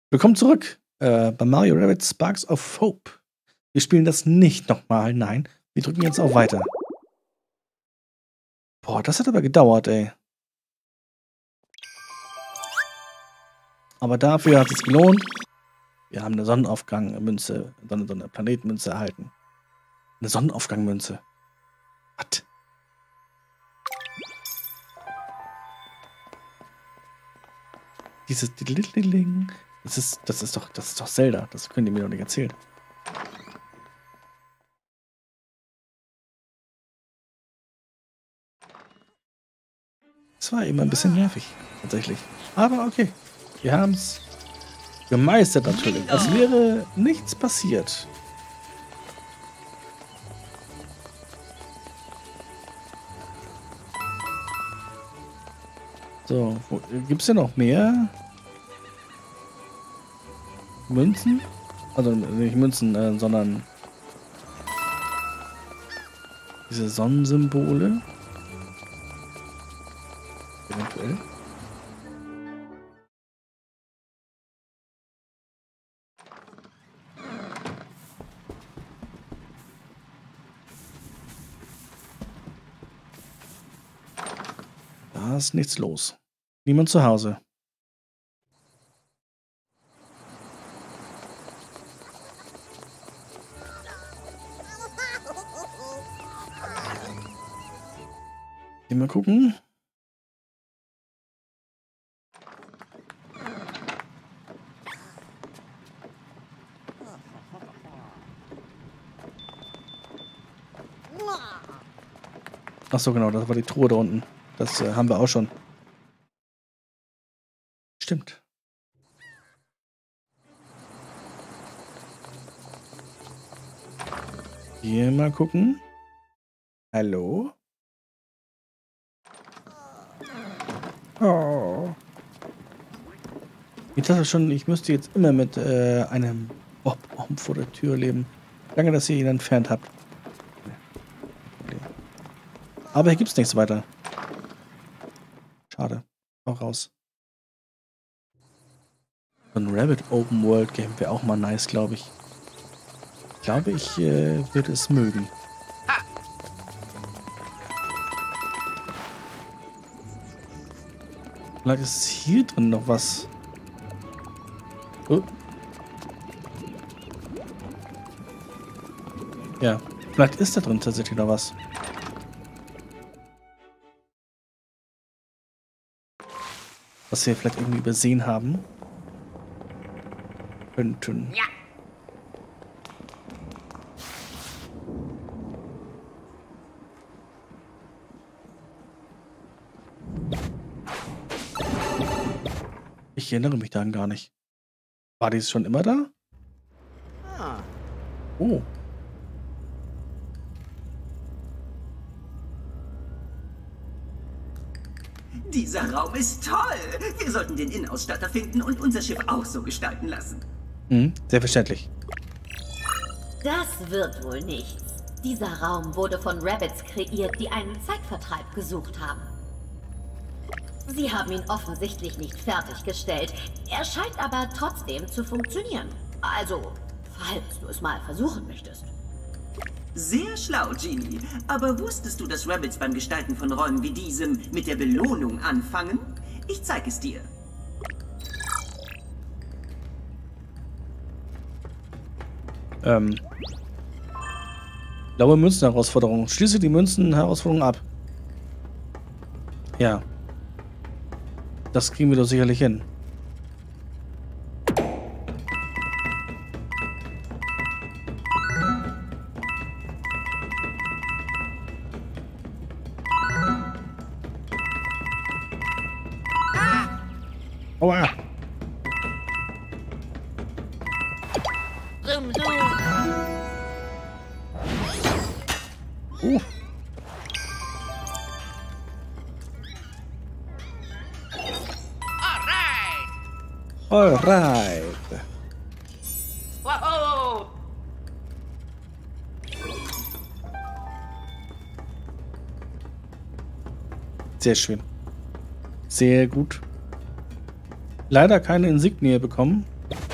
Willkommen zurück bei Mario Rabbids Sparks of Hope. Wir spielen das nicht nochmal, nein. Wir drücken jetzt auf Weiter. Boah, das hat aber gedauert, ey. Aber dafür hat es gelohnt. Wir haben eine Sonnenaufgang-Münze, so eine Planetenmünze erhalten. Eine Sonnenaufgang-Münze. Was? Dieses Ding. Das ist doch Zelda. Das könnt ihr mir doch nicht erzählen. Das war eben ein bisschen nervig, tatsächlich. Aber okay. Wir haben es gemeistert natürlich. Als wäre nichts passiert. So, gibt es hier noch mehr Münzen? Also nicht Münzen, sondern diese Sonnensymbole. Eventuell. Da ist nichts los. Niemand zu Hause. Mal gucken. Ach so, genau, das war die Truhe da unten. Das haben wir auch schon. Stimmt. Hier mal gucken. Hallo? Oh. Ich dachte schon, ich müsste jetzt immer mit einem Bob-Baum vor der Tür leben. Danke, dass ihr ihn entfernt habt. Aber hier gibt es nichts weiter. Schade. Auch raus. So ein Rabbit Open World Game wäre auch mal nice, glaube ich. Ich glaube, ich würde es mögen. Vielleicht ist hier drin noch was. Oh. Ja, vielleicht ist da drin tatsächlich noch was. Was wir vielleicht irgendwie übersehen haben. Könnten. Ja. Ich erinnere mich daran gar nicht. War dies schon immer da? Oh. Dieser Raum ist toll. Wir sollten den Innenausstatter finden und unser Schiff auch so gestalten lassen. Selbstverständlich. Das wird wohl nichts. Dieser Raum wurde von Rabbids kreiert, die einen Zeitvertreib gesucht haben. Sie haben ihn offensichtlich nicht fertiggestellt. Er scheint aber trotzdem zu funktionieren. Also, falls du es mal versuchen möchtest. Sehr schlau, Genie. Aber wusstest du, dass Rabbids beim Gestalten von Räumen wie diesem mit der Belohnung anfangen? Ich zeige es dir. Blaue Münzen-Herausforderung. Schließe die Münzen-Herausforderung ab. Ja. Das kriegen wir doch sicherlich hin. Aua! Alright. Wow. Sehr schön. Sehr gut. Leider keine Insignie bekommen.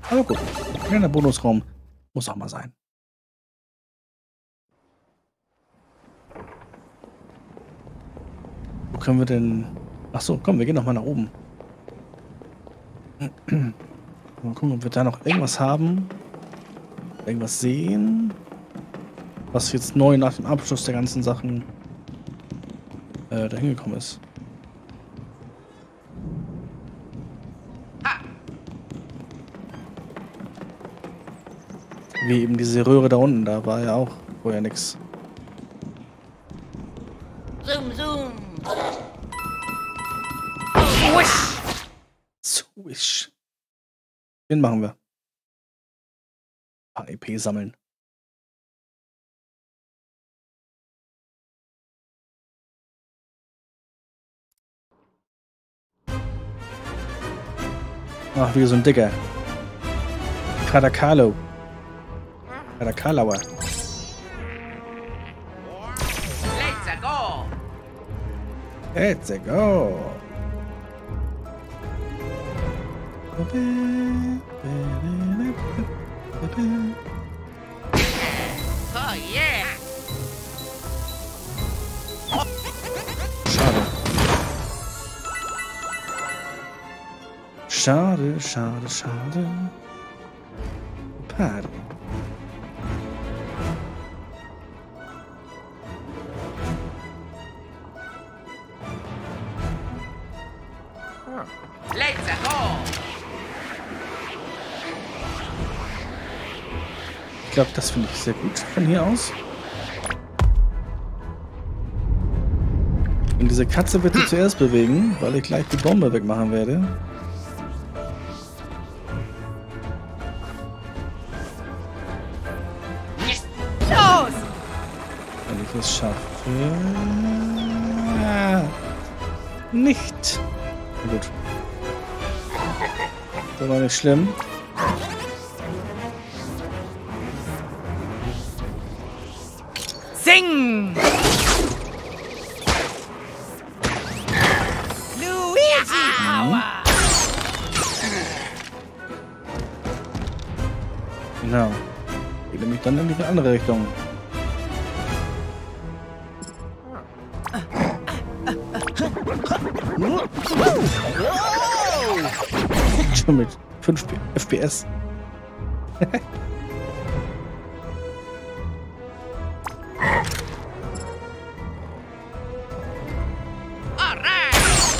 Aber gut, ein kleiner Bonusraum muss auch mal sein. Wo können wir denn... Achso, komm, wir gehen noch mal nach oben. Mal gucken, ob wir da noch irgendwas haben. Irgendwas sehen. Was jetzt neu nach dem Abschluss der ganzen Sachen da hingekommen ist. Wie eben diese Röhre da unten, da war ja auch vorher nix. Zoom, zoom. Swish. Den machen wir. Ein paar EP sammeln. Ach, wie so ein Dicker. Kadakalo. Kadakalauer. Let's go. Let's go. Oh yeah. Schade. Schade. Party. Let's go. Ich glaube, das finde ich sehr gut von hier aus. Und diese Katze wird sich zuerst bewegen, weil ich gleich die Bombe wegmachen werde. Los! Wenn ich es schaffe. Nicht. Gut. Das war nicht schlimm. Sing! Luigi Power! Genau. Geht nämlich dann in die andere Richtung. Schon mit 5 FPS. Alright!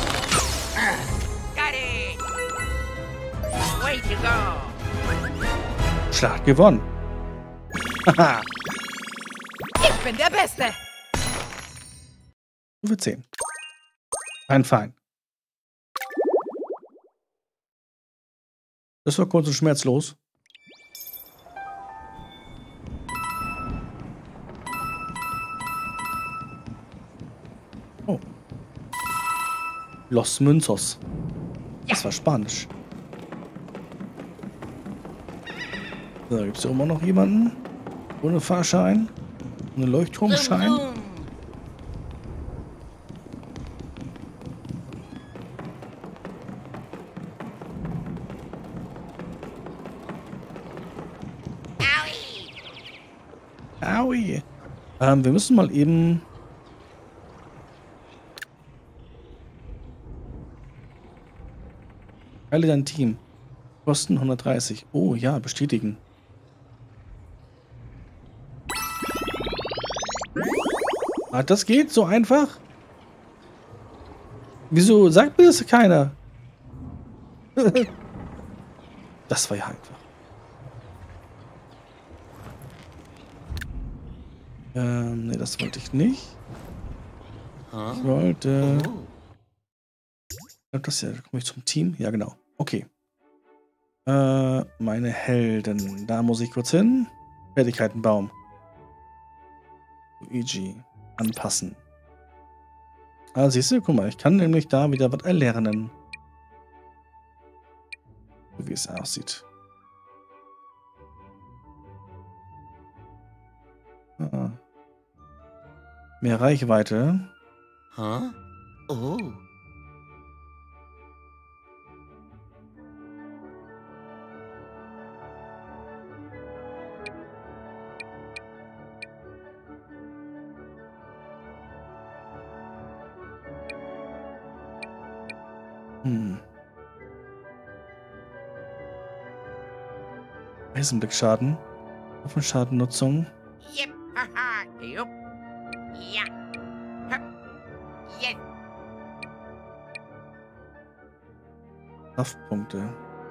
Got it! Way to go! Schlacht gewonnen. Haha. Ich bin der Beste! Stufe 10. Fein. Das war kurz und schmerzlos. Oh. Los Münzos. Das war Spanisch. So, gibt es hier immer noch jemanden? Ohne Fahrschein? Ohne Leuchtturmschein? Zoom. Aui. Wir müssen mal eben... Teile dein Team. Kosten 130. Oh ja, bestätigen. Ah, das geht so einfach? Wieso sagt mir das keiner? Das war ja einfach. Ne, das wollte ich nicht. Ich wollte... Das hier, da komme ich zum Team. Ja, genau. Okay. Meine Helden. Da muss ich kurz hin. Fertigkeitenbaum. Luigi. Anpassen. Ah, siehst du, guck mal, ich kann nämlich da wieder was erlernen. So wie es aussieht. Ah. Mehr Reichweite. Huh? Oh. Hm. Eisenblickschaden. Waffenschadennutzung. Yep, haha, yup. Ja. Hup. Yes. Kraftpunkte.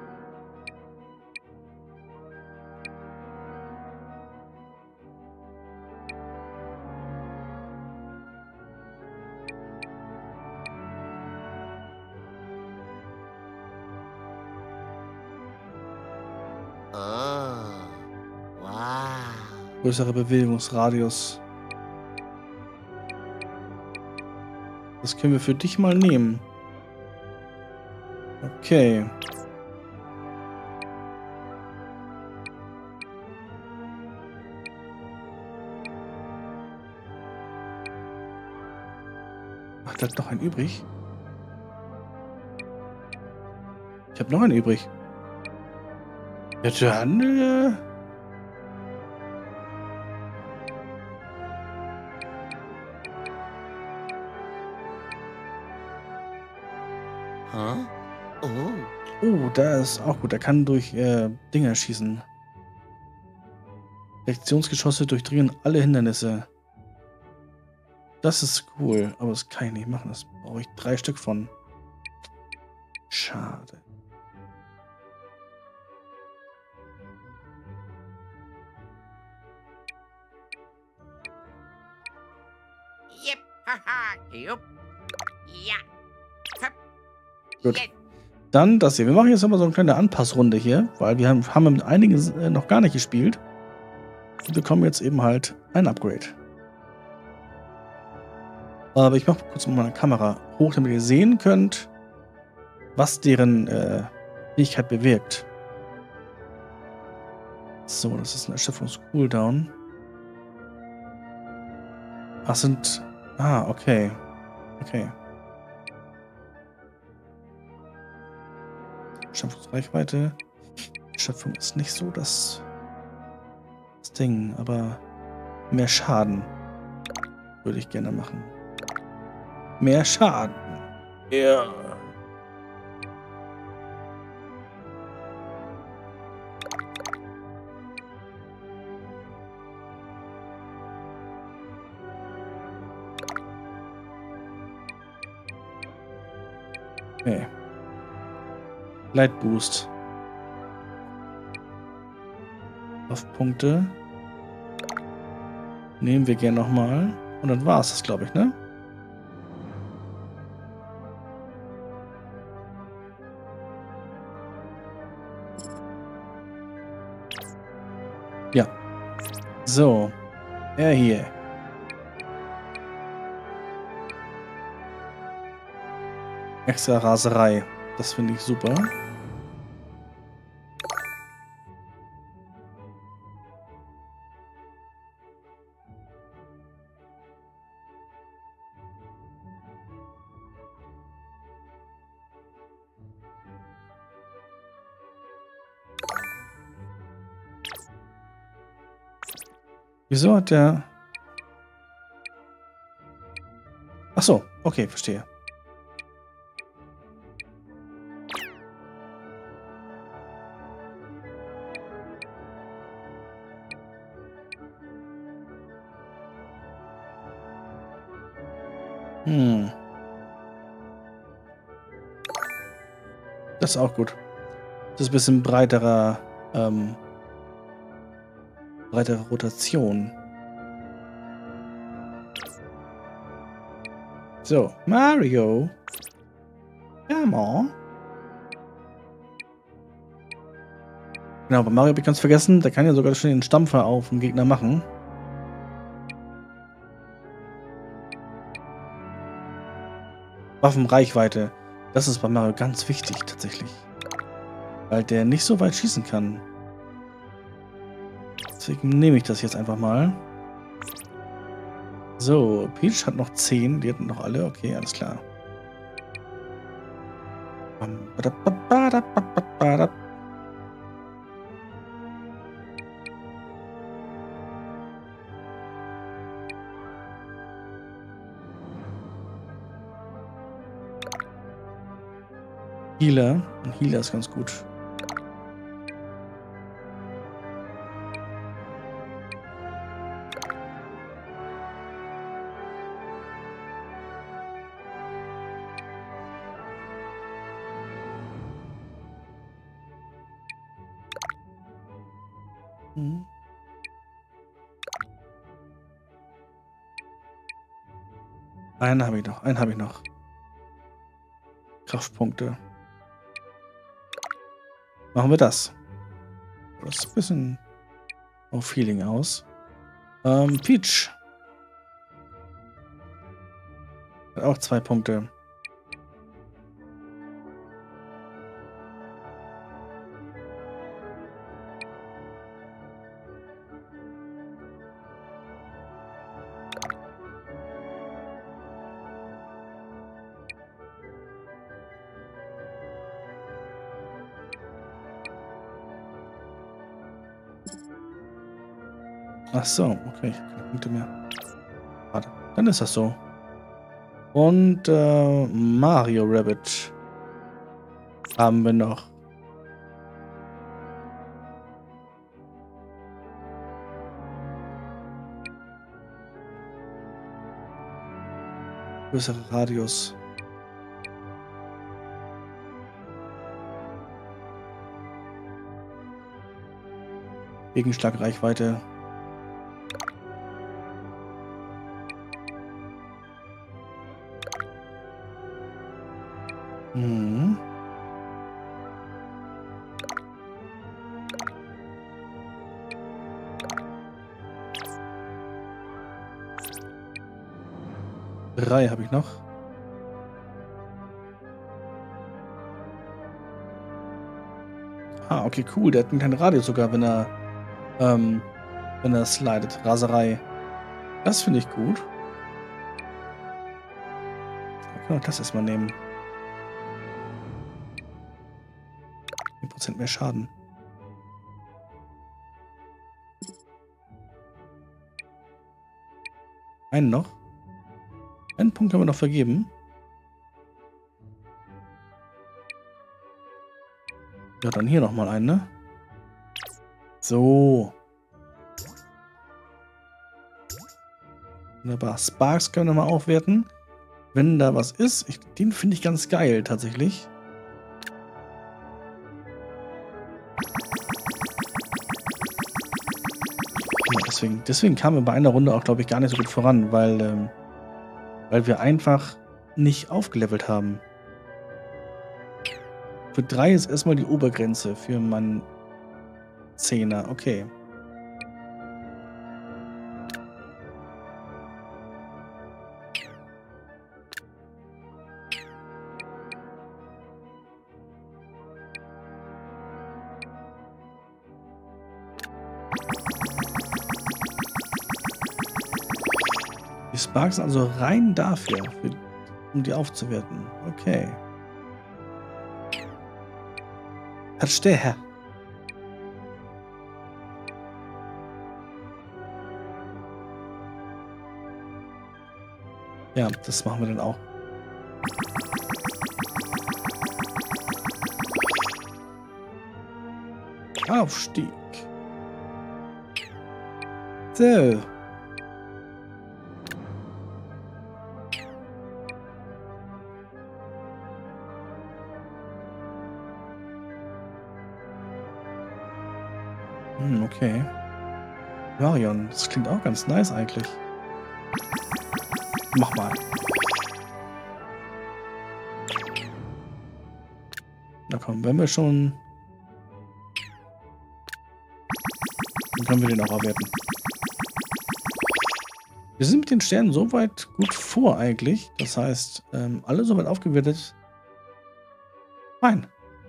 Oh. Wow. Größerer Bewegungsradius. Das können wir für dich mal nehmen. Okay. Ach, da hat noch einen übrig. Ich habe noch einen übrig. Ja, dann, Huh? Oh. Oh, da ist auch gut. Er kann durch Dinger schießen. Reaktionsgeschosse durchdringen alle Hindernisse. Das ist cool, aber das kann ich nicht machen. Das brauche ich 3 Stück von. Schade. Yep, haha, yup. Ja. Hup. Gut. Yes. Dann das hier. Wir machen jetzt aber so eine kleine Anpassrunde hier, weil wir haben mit einigen noch gar nicht gespielt. Und bekommen jetzt eben halt ein Upgrade. Aber ich mache kurz mal meine Kamera hoch, damit ihr sehen könnt, was deren Fähigkeit bewirkt. So, das ist ein Erschöpfungs-Cooldown. Ach, sind... Ah, okay. Okay. Erschöpfungsreichweite. Erschöpfung ist nicht so das Ding, aber mehr Schaden würde ich gerne machen. Mehr Schaden. Ja. Okay. Leitboost. Auf Punkte. Nehmen wir gerne nochmal. Und dann war es das, glaube ich, ne? Ja. So. Er hier. Extra Raserei. Das finde ich super. Wieso hat der... Ach so, okay, verstehe. Das ist auch gut. Das ist ein bisschen breiterer, breitere Rotation. So, Mario. Come on. Genau, bei Mario habe ich ganz vergessen, der kann ja sogar schon den Stampfer auf den Gegner machen. Waffenreichweite. Das ist bei Mario ganz wichtig, tatsächlich. Weil der nicht so weit schießen kann. Deswegen nehme ich das jetzt einfach mal. So, Peach hat noch 10. Die hatten noch alle. Okay, alles klar. Healer. Ein Healer ist ganz gut. Mhm. Einen habe ich noch. Einen habe ich noch. Kraftpunkte. Machen wir das. Das ist ein bisschen auf Healing aus. Peach. Hat auch 2 Punkte. Ach so, okay, keine Punkte mehr. Warte, dann ist das so. Und Mario Rabbit haben wir noch. Größere Radius. Gegenschlagreichweite. Mhm. Drei habe ich noch. Ah, okay, cool. Der hat einen kleinen Radius sogar, wenn er slidet. Raserei. Das finde ich gut. Da können wir das erstmal nehmen. 10% mehr Schaden. Einen noch. Einen Punkt haben wir noch vergeben. Ja, dann hier nochmal einen, ne? So. Wunderbar. Sparks können wir nochmal aufwerten. Wenn da was ist. Den finde ich ganz geil, tatsächlich. Ja, deswegen kamen wir bei einer Runde auch, glaube ich, gar nicht so gut voran, weil wir einfach nicht aufgelevelt haben. Für 3 ist erstmal die Obergrenze für meinen 10er. Okay. Die Sparks sind also rein dafür, um die aufzuwerten. Okay. Verstehe. Ja, das machen wir dann auch. Aufstieg. So. Okay. Marion, das klingt auch ganz nice eigentlich. Mach mal. Na komm, wenn wir schon... Dann können wir den auch erwerten. Wir sind mit den Sternen soweit gut vor eigentlich. Das heißt, alle soweit aufgewertet. Fein.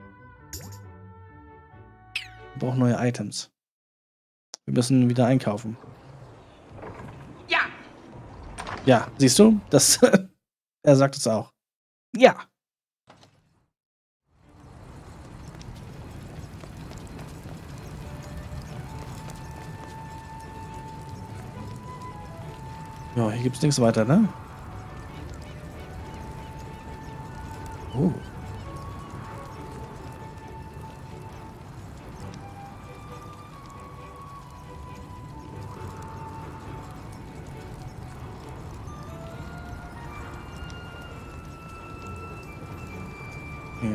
Wir brauchen neue Items. Wir müssen wieder einkaufen. Ja. Ja, siehst du? Das, er sagt es auch. Ja. Ja, hier gibt es nichts weiter, ne? Oh.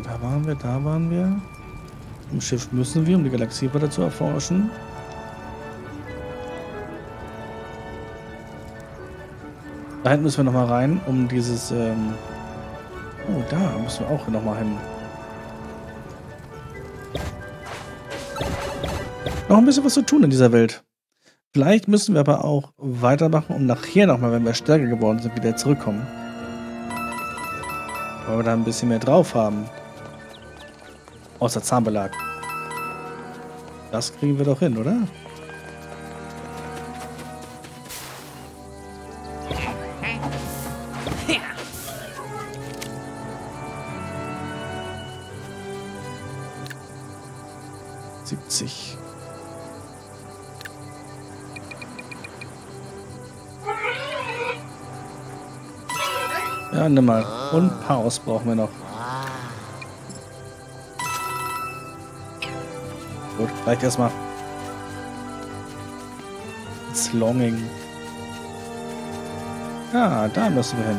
Da waren wir, da waren wir. Im Schiff müssen wir, um die Galaxie weiter zu erforschen. Da hinten müssen wir nochmal rein, um dieses... Oh, da müssen wir auch nochmal hin. Noch ein bisschen was zu tun in dieser Welt. Vielleicht müssen wir aber auch weitermachen und nachher nochmal, wenn wir stärker geworden sind, wieder zurückkommen. Weil wir da ein bisschen mehr drauf haben. Außer Zahnbelag. Das kriegen wir doch hin, oder? Ja, nimm mal. Und Chaos brauchen wir noch. Gut, reicht erstmal. Longing. Ja, da müssen wir hin.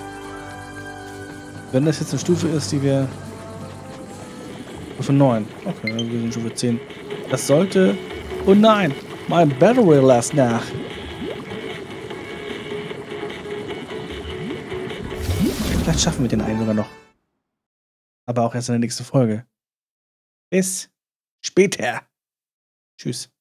Wenn das jetzt eine Stufe ist, die wir... Stufe 9. Okay, wir sind Stufe 10. Das sollte... Oh nein! Mein Battery lässt nach. Vielleicht schaffen wir den einen sogar noch. Aber auch erst in der nächsten Folge. Bis später. Tschüss.